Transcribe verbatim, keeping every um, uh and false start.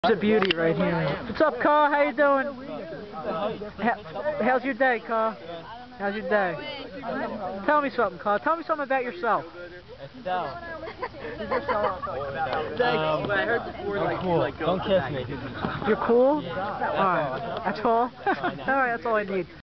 It's a beauty right here. What's up, Carl? How you doing? How, how's your day, Carl? How's your day? Tell me something, Carl. Tell me something about yourself. Estelle. Um, I'm cool. Don't kiss me. You're cool? Alright. That's all? Alright, that's all I need.